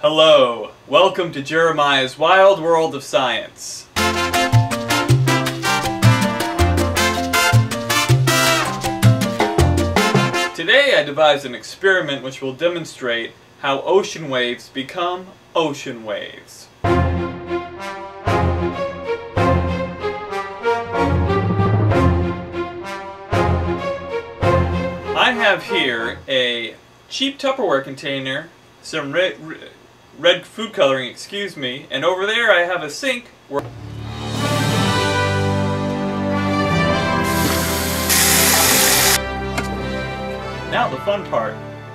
Hello, welcome to Jeremiah's Wild World of Science. Today I devised an experiment which will demonstrate how ocean waves become ocean waves. I have here a cheap Tupperware container, some red food coloring, and over there I have a sink where now the fun part.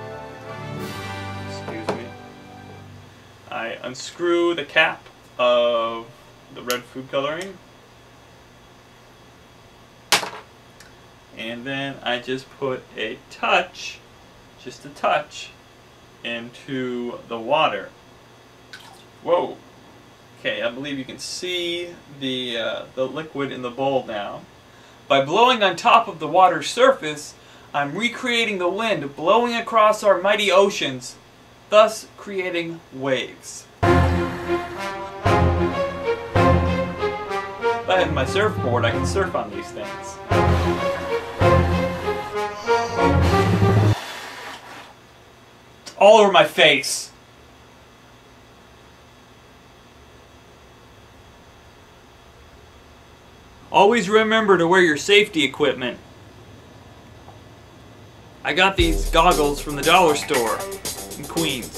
I unscrew the cap of the red food coloring, and then I just put a touch, just a touch, into the water. Whoa. Okay, I believe you can see the liquid in the bowl now. By blowing on top of the water's surface, I'm recreating the wind blowing across our mighty oceans, thus creating waves. If I had my surfboard, I could surf on these things. It's all over my face. Always remember to wear your safety equipment. I got these goggles from the dollar store in Queens.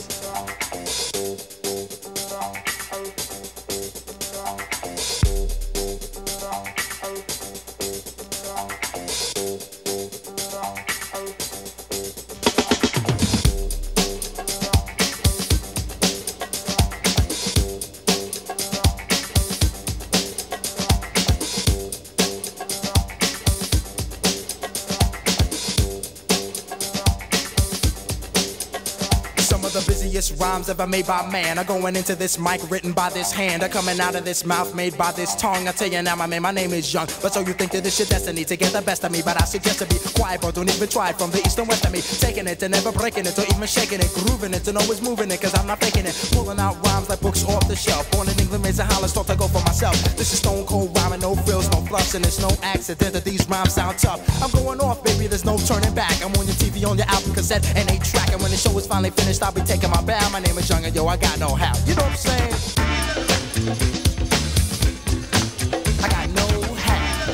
The busiest rhymes ever made by man are going into this mic written by this hand, are coming out of this mouth made by this tongue. I tell you now, my man, my name is Young. But so you think that this your destiny to get the best of me? But I suggest to be quiet, bro. Don't even try it. From the east and west of me, taking it and never breaking it, or even shaking it, grooving it and always moving it, cause I'm not faking it. Pulling out rhymes like books off the shelf. Born in England, raised in Holland, thought to go for myself. This is stone cold rhyming, no frills, no fluffs, and it's no accident that these rhymes sound tough. I'm going off, baby. There's no turning back. I'm on your TV, on your album cassette, and 8-track. And when the show is finally finished, I'll be taking my bow. My name is Young and yo, I got no how. You know what I'm saying? I got no how.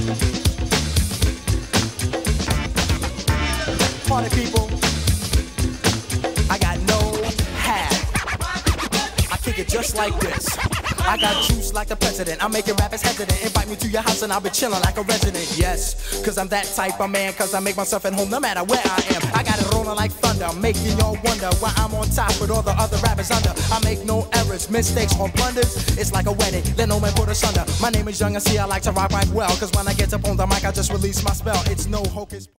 Party people, I got no how. I kick it just like this. I got juice like the president. I'm making rappers hesitant. Invite me to your house and I'll be chilling like a resident. Yes, cause I'm that type of man. Cause I make myself at home no matter where I am. I got it rolling like thunder, making y'all wonder why I'm on top with all the other rappers under. I make no errors, mistakes or blunders. It's like a wedding, let no man put us under. My name is Young and see I like to rock right well. Cause when I get up on the mic I just release my spell. It's no hocus.